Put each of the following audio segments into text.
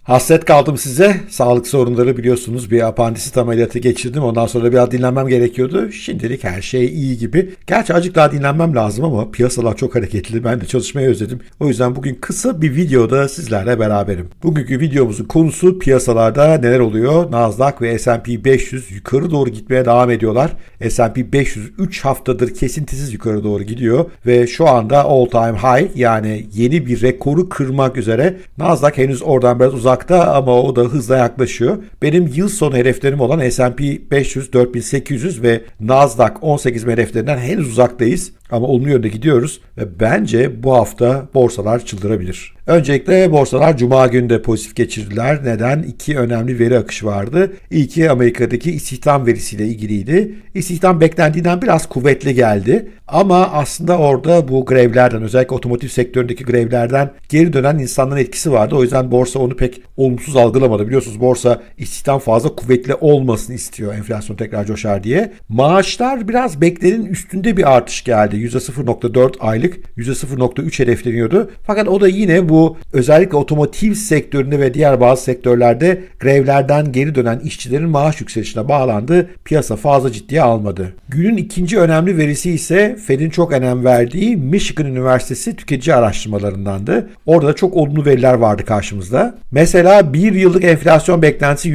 Hasret kaldım size. Sağlık sorunları biliyorsunuz. Bir apandisit ameliyatı geçirdim. Ondan sonra biraz dinlenmem gerekiyordu. Şimdilik her şey iyi gibi. Gerçi azıcık daha dinlenmem lazım ama piyasalar çok hareketli. Ben de çalışmayı özledim. O yüzden bugün kısa bir videoda sizlerle beraberim. Bugünkü videomuzun konusu piyasalarda neler oluyor? Nasdaq ve S&P 500 yukarı doğru gitmeye devam ediyorlar. S&P 500 3 haftadır kesintisiz yukarı doğru gidiyor ve şu anda all time high, yani yeni bir rekoru kırmak üzere. Nasdaq henüz oradan biraz uzakta ama o da hızla yaklaşıyor. Benim yıl sonu hedeflerim olan S&P 500 4800 ve Nasdaq 18 hedeflerinden henüz uzaktayız. Ama olumlu yönde gidiyoruz ve bence bu hafta borsalar çıldırabilir. Öncelikle borsalar Cuma günü de pozitif geçirdiler. Neden? İki önemli veri akışı vardı. İlki Amerika'daki istihdam verisiyle ilgiliydi. İstihdam beklendiğinden biraz kuvvetli geldi. Ama aslında orada bu grevlerden, özellikle otomotiv sektöründeki grevlerden geri dönen insanların etkisi vardı. O yüzden borsa onu pek olumsuz algılamadı. Biliyorsunuz borsa istihdam fazla kuvvetli olmasını istiyor, enflasyon tekrar coşar diye. Maaşlar biraz beklenenin üstünde bir artış geldi. %0.4 aylık, %0.3 hedefleniyordu. Fakat o da yine bu özellikle otomotiv sektöründe ve diğer bazı sektörlerde grevlerden geri dönen işçilerin maaş yükselişine bağlandı. Piyasa fazla ciddiye almadı. Günün ikinci önemli verisi ise Fed'in çok önem verdiği Michigan Üniversitesi tüketici araştırmalarındandı. Orada da çok olumlu veriler vardı karşımızda. Mesela bir yıllık enflasyon beklentisi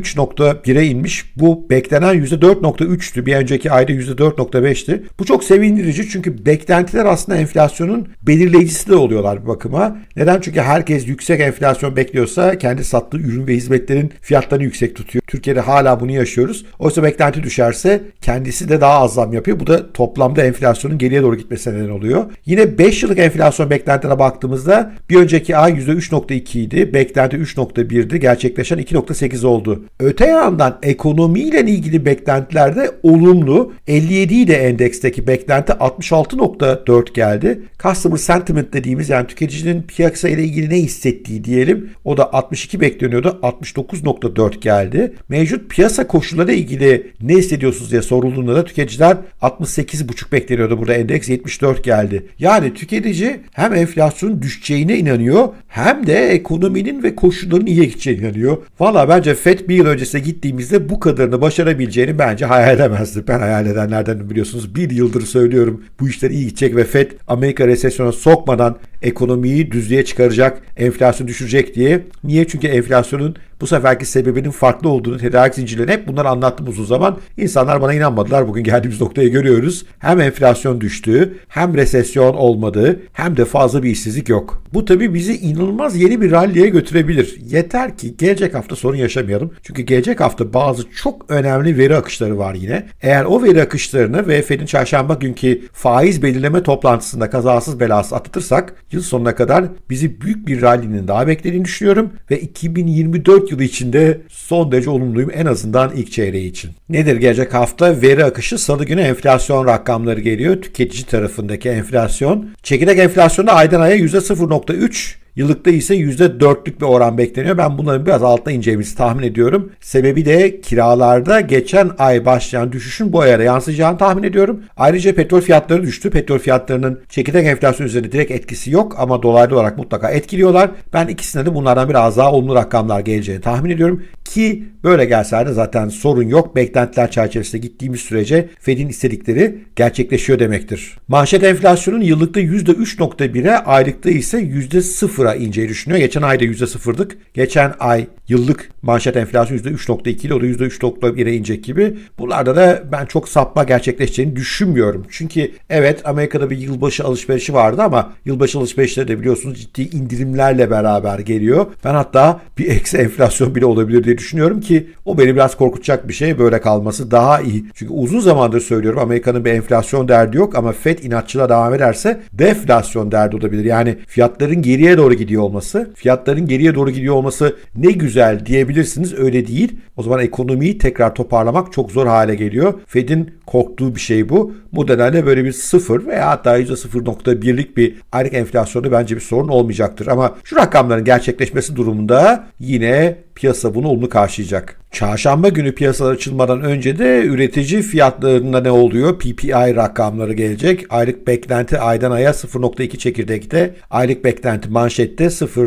%3.1'e inmiş. Bu beklenen %4.3'tü. Bir önceki ayda %4.5'ti. Bu çok sevindirici çünkü beklentiler aslında enflasyonun belirleyicisi de oluyorlar bir bakıma. Neden? Çünkü herkes yüksek enflasyon bekliyorsa kendi sattığı ürün ve hizmetlerin fiyatlarını yüksek tutuyor. Türkiye'de hala bunu yaşıyoruz. Oysa beklenti düşerse kendisi de daha az zam yapıyor. Bu da toplamda enflasyonun geriye doğru gitmesine neden oluyor. Yine 5 yıllık enflasyon beklentilerine baktığımızda bir önceki ay %3.2 idi. Beklenti 3.1'di. Gerçekleşen 2.8 oldu. Öte yandan ekonomiyle ilgili beklentiler de olumlu. 57 idi endeksteki beklenti, 66.4 geldi. Customer sentiment dediğimiz, yani tüketicinin piyasa ile ilgili ne hissettiği diyelim. O da 62 bekleniyordu. 69.4 geldi. Mevcut piyasa koşulları ile ilgili ne hissediyorsunuz diye sorulduğunda da tüketiciler 68.5 bekleniyordu. Burada endeks 74 geldi. Yani tüketici hem enflasyonun düşeceğine inanıyor hem de ekonominin ve koşulların iyiye gideceğine inanıyor. Valla bence Fed bir yıl öncesine gittiğimizde bu kadarını başarabileceğini bence hayal edemezdi. Ben hayal edenlerden biliyorsunuz. Bir yıldır söylüyorum bu işler iyi gidecek ve Fed Amerika resesyona sokmadan ekonomiyi düzlüğe çıkaracak, enflasyonu düşürecek diye. Niye? Çünkü enflasyonun bu seferki sebebinin farklı olduğunu, tedarik zincirlerini hep bunları anlattım uzun zaman. İnsanlar bana inanmadılar. Bugün geldiğimiz noktayı görüyoruz. Hem enflasyon düştü, hem resesyon olmadı, hem de fazla bir işsizlik yok. Bu tabii bizi inanılmaz yeni bir ralliye götürebilir. Yeter ki gelecek hafta sorun yaşamayalım. Çünkü gelecek hafta bazı çok önemli veri akışları var yine. Eğer o veri akışlarını ve Fed'in çarşamba günkü faiz belirleme toplantısında kazasız belasız atlatırsak yıl sonuna kadar bizi büyük bir rallinin daha beklediğini düşünüyorum ve 2024 yılı içinde son derece olumluyum, en azından ilk çeyreği için. Nedir gelecek hafta? Veri akışı. Salı günü enflasyon rakamları geliyor. Tüketici tarafındaki enflasyon. Çekirdek enflasyonda aydan aya %0.3, yıllıkta ise %4'lük bir oran bekleniyor. Ben bunların biraz altta ineceğimizi tahmin ediyorum. Sebebi de kiralarda geçen ay başlayan düşüşün bu aya yansıyacağını tahmin ediyorum. Ayrıca petrol fiyatları düştü. Petrol fiyatlarının çekirdek enflasyon üzerinde direkt etkisi yok ama dolaylı olarak mutlaka etkiliyorlar. Ben ikisine de bunlardan biraz daha olumlu rakamlar geleceğini tahmin ediyorum. Ki böyle gelseydi zaten sorun yok. Beklentiler çerçevesinde gittiğimiz sürece Fed'in istedikleri gerçekleşiyor demektir. Manşet enflasyonun yıllıkta %3.1'e, aylıkta ise %0'a ineceği düşünüyor. Geçen ayda %0'dık. Geçen ay yıllık manşet enflasyon %3.2 ile o da %3.1'e inecek gibi. Bunlarda da ben çok sapma gerçekleşeceğini düşünmüyorum. Çünkü evet, Amerika'da bir yılbaşı alışverişi vardı ama yılbaşı alışverişleri de biliyorsunuz ciddi indirimlerle beraber geliyor. Ben hatta bir eksi enflasyon bile olabilir diye düşünüyorum ki o beni biraz korkutacak bir şey. Böyle kalması daha iyi. Çünkü uzun zamandır söylüyorum, Amerika'nın bir enflasyon derdi yok ama Fed inatçılığa devam ederse deflasyon derdi olabilir. Yani fiyatların geriye doğru gidiyor olması. Fiyatların geriye doğru gidiyor olması ne güzel diyebilirsiniz. Öyle değil. O zaman ekonomiyi tekrar toparlamak çok zor hale geliyor. Fed'in korktuğu bir şey bu. Bu nedenle böyle bir 0 veya hatta %0.1'lik bir aylık enflasyonda bence bir sorun olmayacaktır. Ama şu rakamların gerçekleşmesi durumunda yine Piyasa bunu olumlu karşılayacak. Çarşamba günü piyasalar açılmadan önce de üretici fiyatlarında ne oluyor? PPI rakamları gelecek. Aylık beklenti aydan aya 0.2 çekirdekte. Aylık beklenti manşette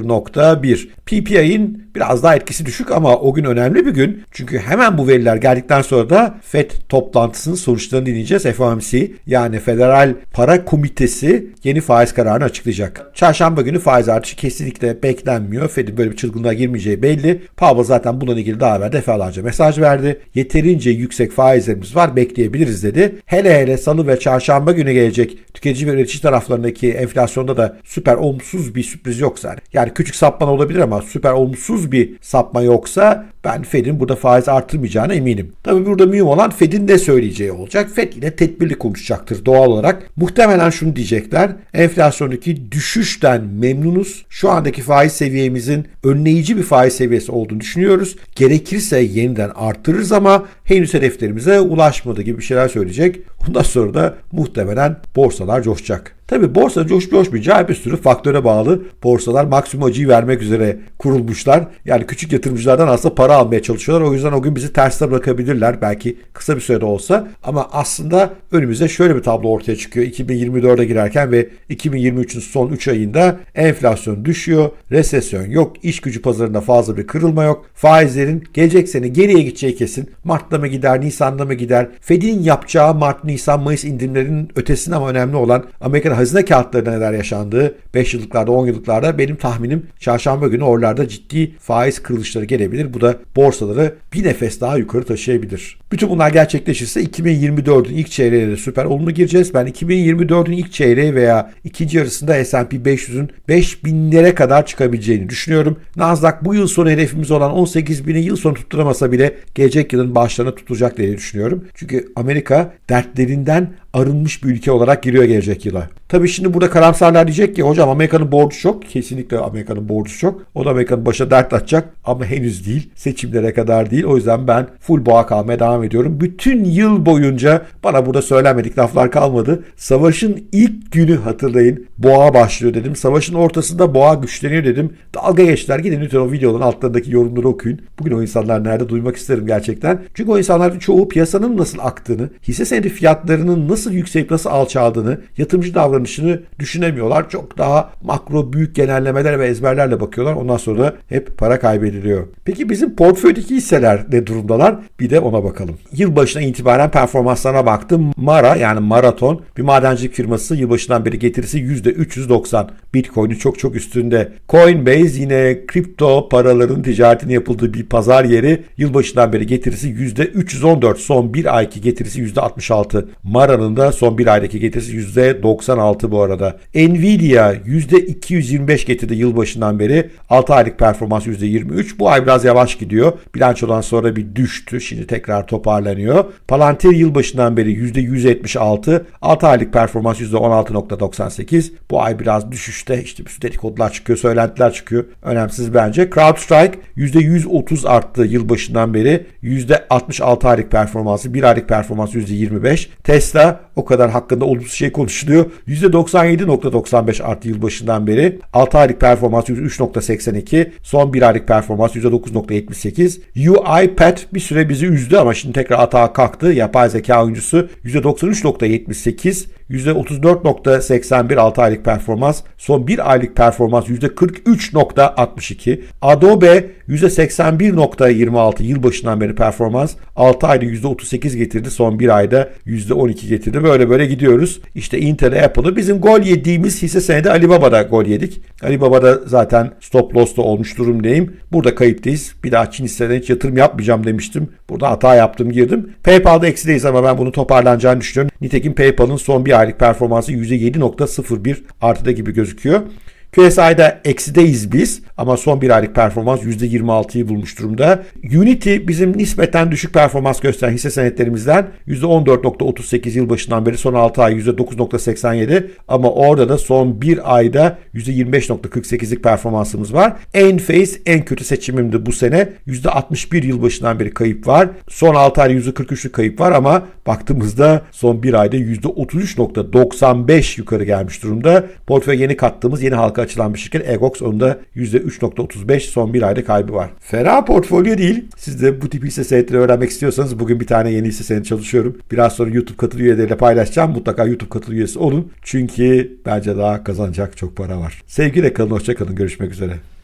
0.1. PPI'nin biraz daha etkisi düşük ama o gün önemli bir gün. Çünkü hemen bu veriler geldikten sonra da FED toplantısının sonuçlarını dinleyeceğiz. FOMC yani Federal Para Komitesi yeni faiz kararını açıklayacak. Çarşamba günü faiz artışı kesinlikle beklenmiyor. FED'in böyle bir çılgınlığa girmeyeceği belli. Powell zaten bununla ilgili daha evvel defalarca mesaj verdi. Yeterince yüksek faizlerimiz var, bekleyebiliriz dedi. Hele hele salı ve çarşamba günü gelecek tüketici ve üretici taraflarındaki enflasyonda da süper olumsuz bir sürpriz yoksa, yani küçük sapma olabilir ama süper olumsuz bir sapma yoksa ben Fed'in burada faiz artırmayacağına eminim. Tabii burada mühim olan Fed'in ne söyleyeceği olacak. Fed yine tedbirli konuşacaktır doğal olarak. Muhtemelen şunu diyecekler. Enflasyondaki düşüşten memnunuz. Şu andaki faiz seviyemizin önleyici bir faiz seviyesi olduğunu düşünüyoruz. Gerekirse yeniden arttırırız ama henüz hedeflerimize ulaşmadı gibi bir şeyler söyleyecek. Ondan sonra da muhtemelen borsalar coşacak. Tabii borsa coşmayacağı bir sürü faktöre bağlı. Borsalar maksimum acıyı vermek üzere kurulmuşlar. Yani küçük yatırımcılardan aslında para almaya çalışıyorlar. O yüzden o gün bizi terste bırakabilirler. Belki kısa bir sürede olsa. Ama aslında önümüzde şöyle bir tablo ortaya çıkıyor. 2024'e girerken ve 2023'ün son 3 ayında enflasyon düşüyor. Resesyon yok. İş gücü pazarında fazla bir kırılma yok. Faizlerin gelecek sene geriye gideceği kesin. Mart'ta mı gider, Nisan'da mı gider? Fed'in yapacağı Mart, Nisan, Mayıs indirimlerinin ötesinde ama önemli olan Amerikan hazine kağıtlarında neler yaşandığı 5 yıllıklarda 10 yıllıklarda benim tahminim çarşamba günü oralarda ciddi faiz kırılışları gelebilir. Bu da borsaları bir nefes daha yukarı taşıyabilir. Bütün bunlar gerçekleşirse 2024'ün ilk çeyreğine süper olumlu gireceğiz. Ben 2024'ün ilk çeyreği veya ikinci yarısında S&P 500'ün 5000'lere kadar çıkabileceğini düşünüyorum. Nasdaq bu yıl sonu hedefimiz olan 18.000'i yıl sonu tutturamasa bile gelecek yılın başlarına tutulacak diye düşünüyorum. Çünkü Amerika dertlerinden arınmış bir ülke olarak giriyor gelecek yıla. Tabii şimdi burada karamsarlar diyecek ki hocam Amerika'nın borcu çok. Kesinlikle Amerika'nın borcu çok. O da Amerika'nın başına dert atacak ama henüz değil. Seçimlere kadar değil. O yüzden ben full boğa kalmaya devam ediyorum. Bütün yıl boyunca bana burada söylenmedik laflar kalmadı. Savaşın ilk günü hatırlayın. Boğa başlıyor dedim. Savaşın ortasında boğa güçleniyor dedim. Dalga geçtiler. Gidin lütfen o videoların altlarındaki yorumları okuyun. Bugün o insanlar nerede duymak isterim gerçekten. Çünkü o insanların çoğu piyasanın nasıl aktığını, hisse senedi fiyatlarının nasıl yükselip nasıl alçaldığını, yatırımcı davranışını düşünemiyorlar. Çok daha makro büyük genellemeler ve ezberlerle bakıyorlar. Ondan sonra da hep para kaybediliyor. Peki bizim portföydeki hisseler ne durumdalar? Bir de ona bakalım. Yılbaşına itibaren performanslarına baktım. Mara yani Marathon bir madencilik firması yılbaşından beri getirisi %390. Bitcoin'in çok üstünde. Coinbase yine kripto paraların ticaretinin yapıldığı bir pazar yeri. Yılbaşından beri getirisi %314. Son bir ayki getirisi %66. Mara'nın da son bir aydaki getirisi %96 bu arada. Nvidia %225 getirdi yılbaşından beri. 6 aylık performans %23. Bu ay biraz yavaş gidiyor. Bilançodan sonra bir düştü. Şimdi tekrar toparlanıyor. Palantir yılbaşından beri %176. 6 aylık performans %16.98. Bu ay biraz düşüşte. İşte bir sürü dedikodular çıkıyor, söylentiler çıkıyor. Önemsiz bence. CrowdStrike %130 arttı yılbaşından beri. %66 aylık performansı, 1 aylık performans %25. Tesla o kadar hakkında olumsuz şey konuşuluyor. %97.95 arttı yılbaşından beri. 6 aylık performans %3.82. Son 1 aylık performans %9.78. UiPath bir süre bizi üzdü ama şimdi tekrar atağa kalktı. Yapay zeka oyuncusu %93.78. %34.81 6 aylık performans. Son 1 aylık performans %43.62. Adobe %81.26 yılbaşından beri performans. 6 ayda %38 getirdi. Son 1 ayda %12 getirdi. Böyle gidiyoruz. İşte Intel, Apple'ı bizim gol yediğimiz hisse senedi Alibaba'da gol yedik. Alibaba'da zaten stop loss'ta olmuş durumdayım. Burada kayıptayız. Bir daha Çin hisselerine hiç yatırım yapmayacağım demiştim. Burada hata yaptım, girdim. PayPal'da eksideyiz ama ben bunu toparlanacağını düşünüyorum. Nitekim PayPal'ın son 1 aylık performansı %7.01 artıda gibi gözüküyor. QSI'da eksideyiz biz ama son 1 aylık performans %26'yı bulmuş durumda. Unity bizim nispeten düşük performans gösteren hisse senetlerimizden %14.38 yılbaşından beri son 6 ay %9.87 ama orada da son 1 ayda %25.48'lik performansımız var. Enphase en kötü seçimimdi bu sene. %61 yılbaşından beri kayıp var. Son 6 ayda %43'lük kayıp var ama baktığımızda son 1 ayda %33.95 yukarı gelmiş durumda. Portföy yeni kattığımız yeni halka açılan bir şirket Egox. Onun da %3.35 son bir ayda kaybı var. Fena portfolyo değil. Siz de bu tip hisse senetleri öğrenmek istiyorsanız bugün bir tane yeni hisse senedi çalışıyorum. Biraz sonra YouTube katıl üyeleriyle paylaşacağım. Mutlaka YouTube katıl üyesi olun. Çünkü bence daha kazanacak çok para var. Sevgiyle kalın, hoşça kalın. Görüşmek üzere.